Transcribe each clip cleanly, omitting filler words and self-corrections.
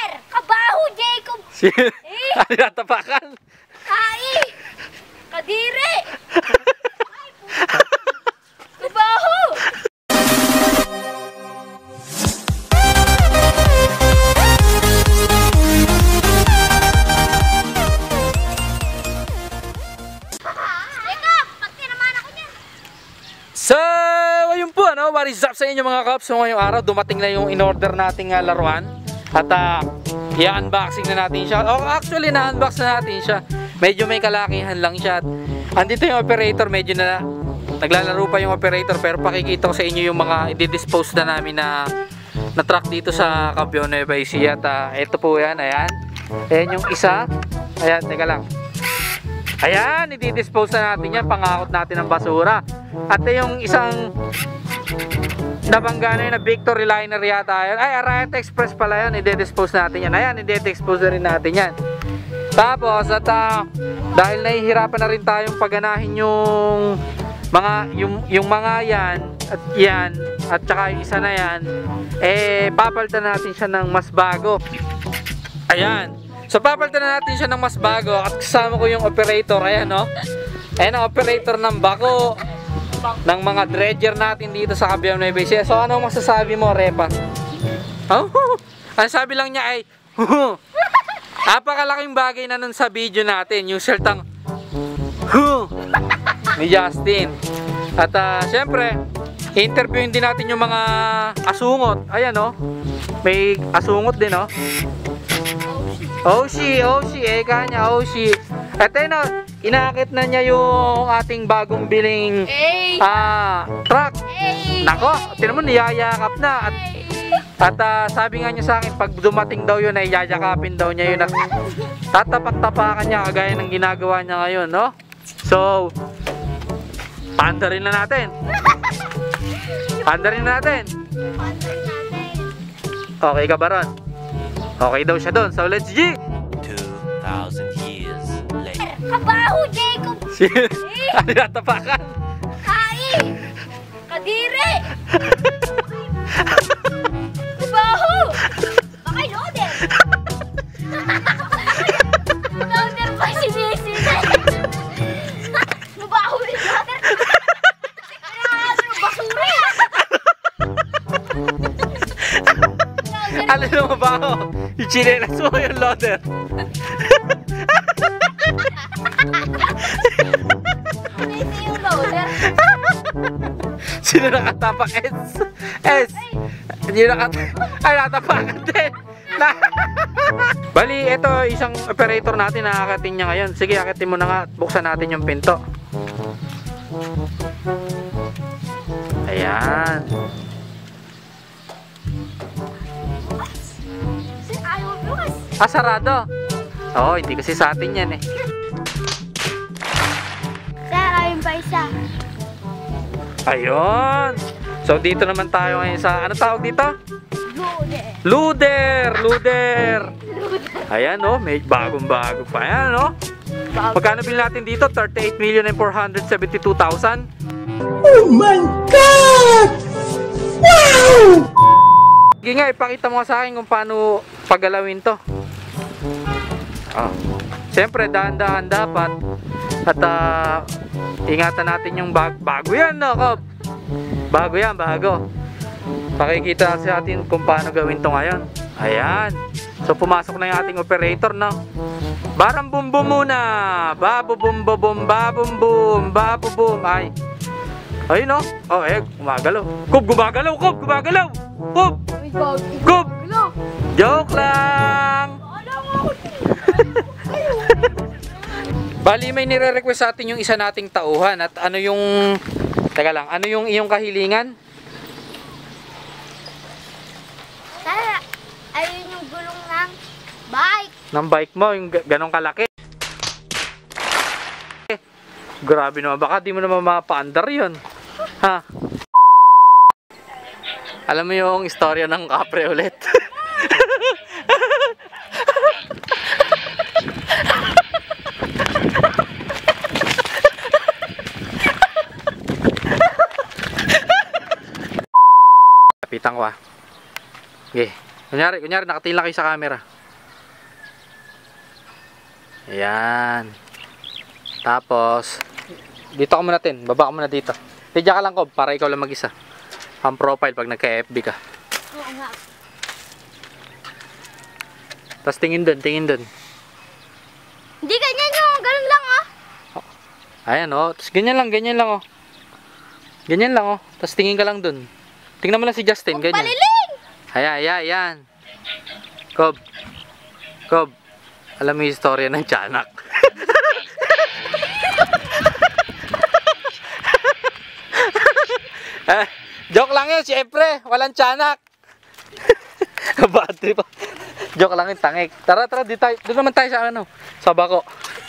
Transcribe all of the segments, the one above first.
Kabaho, Jacob! Ano natapakan? Ai! Kadiri! Kabaho! Jacob! Pati naman ako niyan! So, ayun po, ano, what is up sa inyo mga kaps? So, ngayong araw, dumating na yung in-order nating laruan. At i-unboxing na natin siya. Oh, actually, na-unbox na natin siya. Medyo may kalakihan lang siya. Andito yung operator, medyo na naglalaro pa yung operator. Pero pakikita ko sa inyo yung mga i-dispose na namin na truck dito sa Cabion Nueva Ecija. At ito po yan, ayan. Ayan yung isa. Ayan, teka lang. Ayan, i-dispose na natin yan. Pangakot natin ng basura. At yung isang nabangga na yun na Victory Liner yata yan. Ay, Arayat Express pala yan. I-dispose natin yan. Ayan, i-dispose na rin natin yan. Tapos, at dahil nahihirapan na rin tayong pagganahin yung mga yan at saka yung isa na yan, eh papalitan natin siya ng mas bago. Ayan. So papalitan na natin siya ng mas bago at kasama ko yung operator. Ayan, no? Ayan ang operator ng bako ng mga dredger natin dito sa Cabion Nueva Ecija. So ano masasabi mo, Repa? Oh? Ang sabi lang niya ay napakalaking bagay na nun sa video natin, yung saltang ni Justin. At syempre, interviewin din natin yung mga asungot. Ayan, no? May asungot din, no? Oshi, kanya, Oshi. At ayun, no? Inaakit na niya yung ating bagong biling truck. Nako, tinan mo, niyayakap na. At sabi nga niya sa akin, pag dumating daw yun, ay yayakapin daw niya yun at tatapak-tapakan niya kagaya ng ginagawa niya ngayon, no? So, paandarin na natin. Paandarin na natin. Okay ka ba ron? Okay daw siya doon. So, let's G! 2,000 years later. Kabaho, Jacob! Ano natapakan? Ai! Kadiri! Kabaho! Bakay loader! Loader pa sinisisi! Kabaho yung loader! Ano basura? Ano naman ba ako? Yung chinelas mo yung loader. Sinisi yung loader. Sino nakatapak? S. Hindi nakatapak. Ay, natapakan din. Bali, ito isang operator natin na akatin niya ngayon. Sige, akitin mo na nga. Buksan natin yung pinto. Ayan. Sarado. Oo, hindi kasi sa atin yan eh. Sir, ayun pa isa. Ayun. So dito naman tayo ngayon sa, ano tawag dito? Luder. Ayan, no, may bagong-bago pa yan, no? Magkano bilhin natin dito? 38,472,000. Oh my God! Wow! Sige nga, ipakita mo sa akin kung paano paggalawin to. Siyempre, dahan-dahan dapat. At ingatan natin yung bago yan, no, Kob? Bago yan, bago. Pakikita sa atin kung paano gawin to ngayon. Ayan. So, pumasok na yung ating operator, no? Barang bum bum muna. Babubum bum babum bum babubum. Ay. Ayun, no? Oh, gumagalaw. Kob, gumagalaw, Kob, gumagalaw. Kob. Kob. Joke lang. Bali, may nire-request sa atin yung isa nating tauhan. At ano yung, teka lang, ano yung iyong kahilingan? Sir, ayun yung gulong ng bike. Ng bike mo, yung ganong kalaki. Grabe naman, baka di mo naman mapaandar yun. Ha? Alam mo yung istorya ng kapre ulit? Kapitan ko ah. Okay. Kunyari nakatingin kayo sa camera. Ayan. Tapos, dito ka muna tin. Baba ka muna dito. Tidya ka lang, Kob, para ikaw lang mag-isa. Ang profile pag nagka-FB ka. Oo nga. Tapos tingin dun, tingin dun. Hindi ganyan yung ganun lang ah. Ayan oh. Tapos ganyan lang oh. Ganyan lang oh. Tapos tingin ka lang dun. Tingnan mo lang si Justin, ganyan. Paliling! Ayan. Kob. Kob. Alam mo yung istorya ng tiyanak. Joke lang yun, siyempre. Walang tiyanak. Kabate pa. Joke lang yun, tangik. Tara, doon naman tayo sa ano. Sa bako.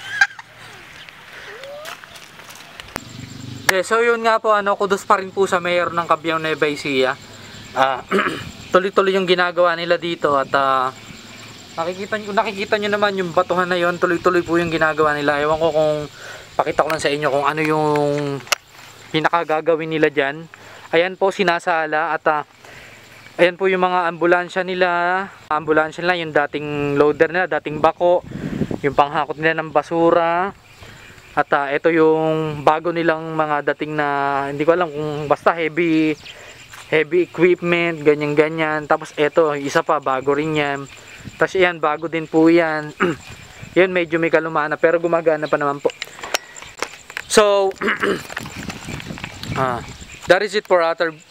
Okay, so yun nga po, kudos pa rin po sa mayor ng Cabiao Nueva Ecija. Tuloy-tuloy yung ginagawa nila dito at nakikita nyo naman yung batuhan na yun, tuloy-tuloy po yung ginagawa nila. Ewan ko kung pakita ko lang sa inyo kung ano yung pinakagagawin nila dyan. Ayan po, sinasala at ayan po yung mga ambulansya nila. Ambulansya nila, yung dating loader nila, dating bako, yung panghakot nila ng basura. At ito yung bago nilang mga dating na, hindi ko alam kung basta heavy equipment, ganyan. Tapos ito, isa pa, bago rin yan. Tapos yan, bago din po yan. Yan, medyo may kalumana, pero gumagana pa naman po. So, that is it for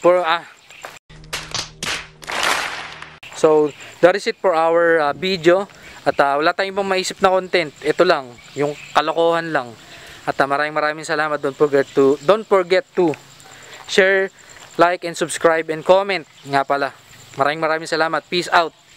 our video. At wala tayong ibang maisip na content. Ito lang, yung kalokohan lang. At maraming salamat. Don't forget to share, like, and subscribe, and comment. Nga pala. Maraming salamat. Peace out.